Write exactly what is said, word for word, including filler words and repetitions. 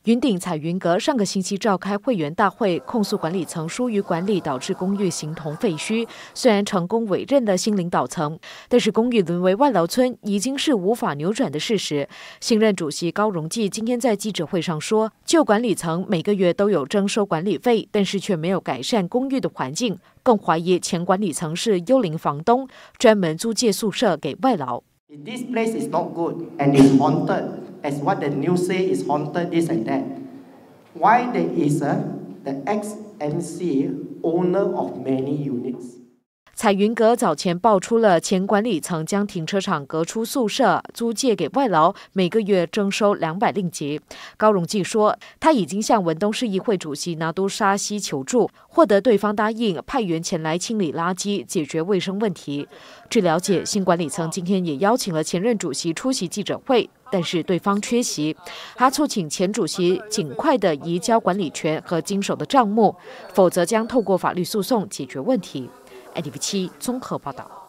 云顶彩云阁上个星期召开会员大会，控诉管理层疏于管理，导致公寓形同废墟。虽然成功委任了新领导层，但是公寓沦为外劳村已经是无法扭转的事实。新任主席高荣济今天在记者会上说，旧管理层每个月都有征收管理费，但是却没有改善公寓的环境，更怀疑前管理层是幽灵房东，专门租借宿舍给外劳。 This place is not good and is haunted, as what the news say is haunted, this and that. Why there is a the ex-M C owner of many units? 彩云阁早前爆出了前管理层将停车场隔出宿舍租借给外劳，每个月征收两百令吉。高荣济说，他已经向文东市议会主席拿督沙西求助，获得对方答应派员前来清理垃圾，解决卫生问题。据了解，新管理层今天也邀请了前任主席出席记者会，但是对方缺席。他促请前主席尽快的移交管理权和经手的账目，否则将透过法律诉讼解决问题。I T V 七综合报道。